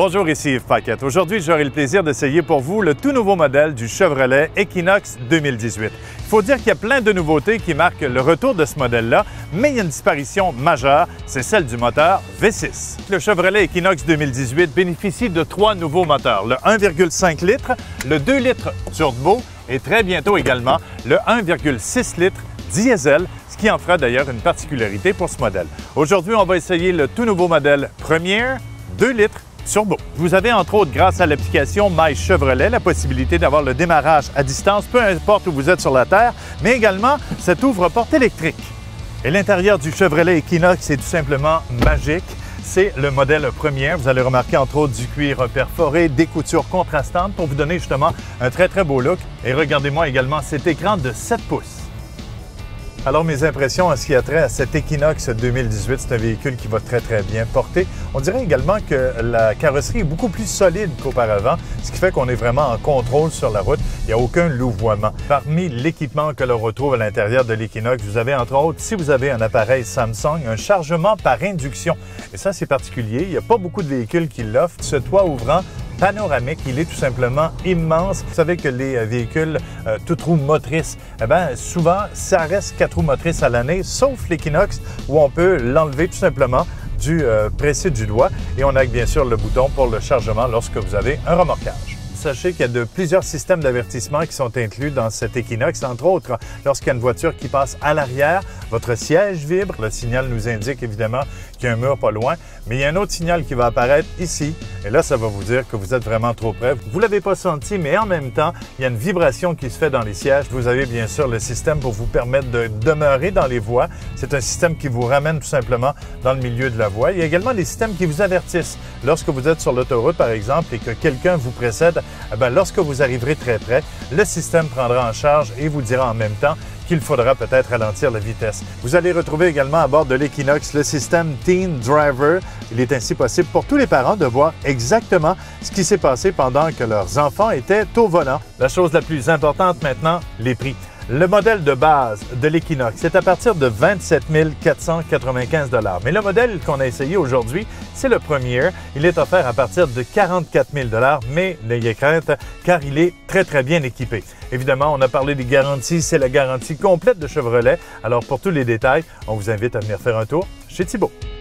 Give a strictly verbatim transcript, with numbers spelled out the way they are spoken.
Bonjour, ici Yves Paquette. Aujourd'hui, j'aurai le plaisir d'essayer pour vous le tout nouveau modèle du Chevrolet Equinox deux mille dix-huit. Il faut dire qu'il y a plein de nouveautés qui marquent le retour de ce modèle-là, mais il y a une disparition majeure, c'est celle du moteur V six. Le Chevrolet Equinox deux mille dix-huit bénéficie de trois nouveaux moteurs, le un virgule cinq litres, le deux litres turbo et très bientôt également le un virgule six litres diesel, ce qui en fera d'ailleurs une particularité pour ce modèle. Aujourd'hui, on va essayer le tout nouveau modèle Premier deux litres turbo. Vous avez entre autres, grâce à l'application My Chevrolet, la possibilité d'avoir le démarrage à distance, peu importe où vous êtes sur la Terre, mais également cet ouvre-porte électrique. Et l'intérieur du Chevrolet Equinox est tout simplement magique. C'est le modèle Premier. Vous allez remarquer entre autres du cuir perforé, des coutures contrastantes pour vous donner justement un très très beau look. Et regardez-moi également cet écran de sept pouces. Alors, mes impressions en ce qui a trait à cet Equinox deux mille dix-huit, c'est un véhicule qui va très, très bien porter. On dirait également que la carrosserie est beaucoup plus solide qu'auparavant, ce qui fait qu'on est vraiment en contrôle sur la route. Il n'y a aucun louvoiement. Parmi l'équipement que l'on retrouve à l'intérieur de l'Equinox, vous avez entre autres, si vous avez un appareil Samsung, un chargement par induction. Et ça, c'est particulier. Il n'y a pas beaucoup de véhicules qui l'offrent. Ce toit ouvrant panoramique, il est tout simplement immense. Vous savez que les véhicules euh, toutes roues motrices, eh bien, souvent, ça reste quatre roues motrices à l'année, sauf l'Equinox, où on peut l'enlever tout simplement du euh, précis du doigt. Et on a bien sûr le bouton pour le chargement lorsque vous avez un remorquage. Sachez qu'il y a de plusieurs systèmes d'avertissement qui sont inclus dans cet Equinox. Entre autres, lorsqu'il y a une voiture qui passe à l'arrière, votre siège vibre. Le signal nous indique évidemment qu'il y a un mur pas loin, mais il y a un autre signal qui va apparaître ici. Et là, ça va vous dire que vous êtes vraiment trop près. Vous ne l'avez pas senti, mais en même temps, il y a une vibration qui se fait dans les sièges. Vous avez bien sûr le système pour vous permettre de demeurer dans les voies. C'est un système qui vous ramène tout simplement dans le milieu de la voie. Il y a également des systèmes qui vous avertissent. Lorsque vous êtes sur l'autoroute, par exemple, et que quelqu'un vous précède, eh bien, lorsque vous arriverez très près, le système prendra en charge et vous dira en même temps qu'il faudra peut-être ralentir la vitesse. Vous allez retrouver également à bord de l'Equinox le système Teen Driver. Il est ainsi possible pour tous les parents de voir exactement ce qui s'est passé pendant que leurs enfants étaient au volant. La chose la plus importante maintenant, les prix. Le modèle de base de l'Equinox est à partir de vingt-sept mille quatre cent quatre-vingt-quinze dollars. Mais le modèle qu'on a essayé aujourd'hui, c'est le Premier. Il est offert à partir de quarante-quatre mille dollars, mais n'ayez crainte car il est très très bien équipé. Évidemment, on a parlé des garanties, c'est la garantie complète de Chevrolet. Alors pour tous les détails, on vous invite à venir faire un tour chez Thibaut.